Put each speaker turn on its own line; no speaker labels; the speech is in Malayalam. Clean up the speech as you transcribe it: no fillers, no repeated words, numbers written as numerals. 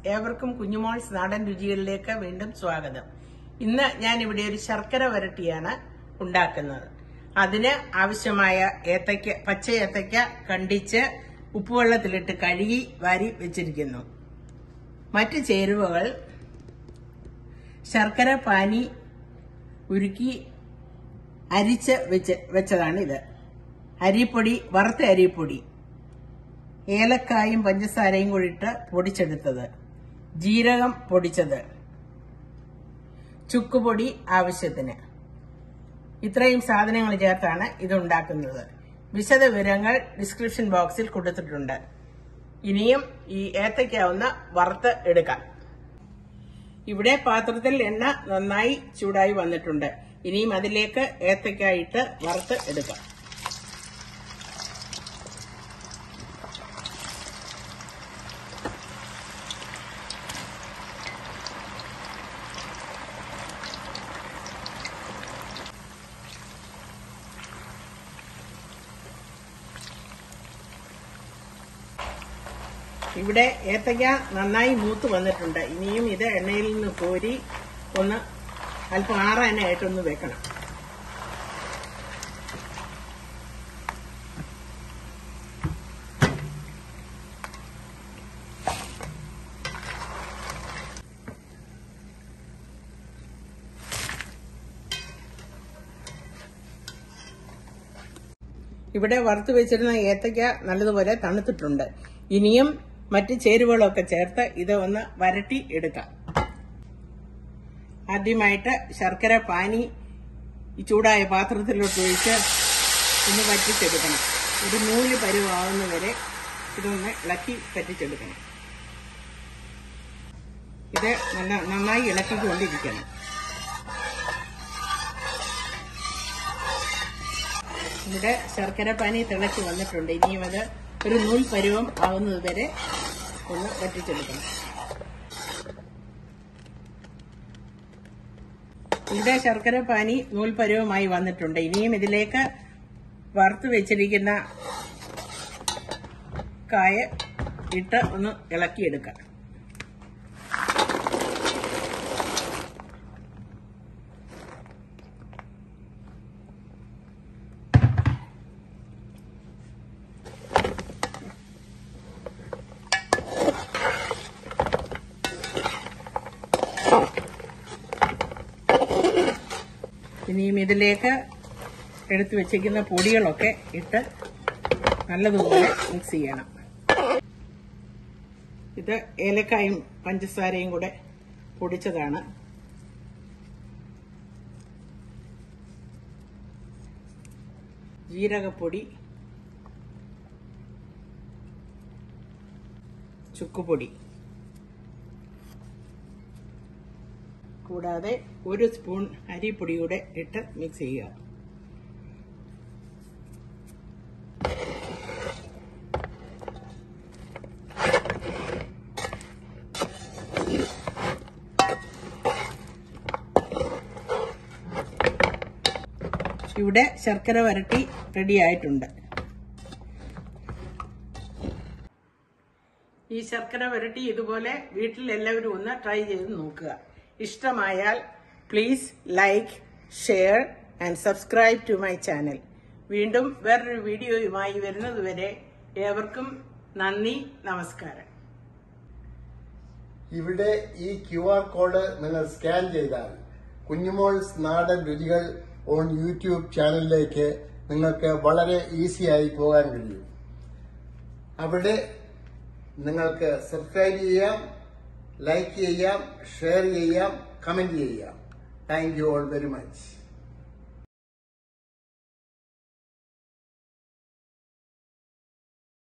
ഏവർക്കും കുഞ്ഞുമോൾസ് നാടൻ രുചികളിലേക്ക് വീണ്ടും സ്വാഗതം. ഇന്ന് ഞാൻ ഇവിടെ ഒരു ശർക്കര വരട്ടിയാണ് ഉണ്ടാക്കുന്നത്. അതിന് ആവശ്യമായ പച്ച ഏത്തയ്ക്ക കണ്ടിച്ച് ഉപ്പുവെള്ളത്തിലിട്ട് കഴുകി വാരി വെച്ചിരിക്കുന്നു. മറ്റ് ചേരുവകൾ: ശർക്കര പാനി ഉരുക്കി അരിച്ച് വെച്ചതാണിത്. അരിപ്പൊടി, വറുത്ത അരിപ്പൊടി, ഏലക്കായും പഞ്ചസാരയും കൂടി ഇട്ട് പൊടിച്ചെടുത്തത്, ജീരകം പൊടിച്ചത്, ചുക്കുപൊടി ആവശ്യത്തിന്. ഇത്രയും സാധനങ്ങൾ ചേർത്താണ് ഇത് ഉണ്ടാക്കുന്നത്. വിശദ വിവരങ്ങൾ ഡിസ്ക്രിപ്ഷൻ ബോക്സിൽ കൊടുത്തിട്ടുണ്ട്. ഇനിയും ഈ ഏത്തയ്ക്ക ഒന്ന് വറുത്ത് എടുക്കാം. ഇവിടെ പാത്രത്തിൽ എണ്ണ നന്നായി ചൂടായി വന്നിട്ടുണ്ട്. ഇനിയും അതിലേക്ക് ഏത്തയ്ക്ക ഇട്ട് വറുത്ത് എടുക്കാം. ഇവിടെ ഏത്തയ്ക്ക നന്നായി മൂത്ത് വന്നിട്ടുണ്ട്. ഇനിയും ഇത് എണ്ണയിൽ നിന്ന് കോരി ഒന്ന് അല്പം ആറാനായിട്ടൊന്ന് വെക്കണം. ഇവിടെ വറുത്ത് വെച്ചിരുന്ന ഏത്തയ്ക്ക നല്ലതുപോലെ തണുത്തിട്ടുണ്ട്. ഇനിയും മറ്റ് ചേരുവകളൊക്കെ ചേർത്ത് ഇത് ഒന്ന് വരട്ടി എടുക്കാം. ആദ്യമായിട്ട് ശർക്കര പാനി ഈ ചൂടായ പാത്രത്തിലോട്ട് ഒഴിച്ച് ഒന്ന് വറ്റിച്ചെടുക്കണം. ഒരു നൂല് പരുവാകുന്നവരെ ഇതൊന്ന് ഇളക്കി പറ്റിച്ചെടുക്കണം. ഇത് നന്നായി ഇളക്കിക്കൊണ്ടിരിക്കണം. ഇവിടെ ശർക്കര പാനി തിളച്ച് വന്നിട്ടുണ്ട്. ഇനിയും അത് ഒരു നൂൽ പരുവം ആവുന്നത് വരെ ഒന്ന് വറ്റിച്ചെടുക്കണം. ഇവിടെ ശർക്കര പാനി നൂൽ പരുവമായി വന്നിട്ടുണ്ട്. ഇനിയും ഇതിലേക്ക് വറുത്ത് വെച്ചിരിക്കുന്ന കായ ഇട്ട് ഒന്ന് ഇളക്കിയെടുക്കാം. ഇനിയും ഇതിലേക്ക് എടുത്തു വെച്ചിരിക്കുന്ന പൊടികളൊക്കെ ഇട്ട് നല്ലതുപോലെ മിക്സ് ചെയ്യണം. ഇത് ഏലക്കായും പഞ്ചസാരയും കൂടെ പൊടിച്ചതാണ്. ജീരകപ്പൊടി, ചുക്കുപൊടി, കൂടാതെ 1 സ്പൂൺ അരിപ്പൊടി കൂടെ ഇട്ട് മിക്സ് ചെയ്യുക. ഇവിടെ ശർക്കര വരട്ടി റെഡിയായിട്ടുണ്ട്. ഈ ശർക്കര വരട്ടി ഇതുപോലെ വീട്ടിൽ എല്ലാവരും ഒന്ന് ട്രൈ ചെയ്ത് നോക്കുക. ഇഷ്ടമായാൽ please like, share and subscribe to my channel. വീണ്ടും വേറൊരു വീഡിയോയുമായി വരുന്നതുവരെ ഏവർക്കും നന്ദി, നമസ്കാരം.
ഇവിടെ ഈ QR കോഡ് നിങ്ങൾ സ്കാൻ ചെയ്താൽ കുഞ്ഞുമോൾസ് നാടൻ രുചികൾ ഓൺ യൂട്യൂബ് ചാനലിലേക്ക് നിങ്ങൾക്ക് വളരെ ഈസിയായി പോകാൻ കഴിയും. അവിടെ നിങ്ങൾക്ക് സബ്സ്ക്രൈബ് ചെയ്യാം, ലൈക്ക് ചെയ്യാം, ഷെയർ ചെയ്യാം, കമന്റ് ചെയ്യാം. Thank you all very much.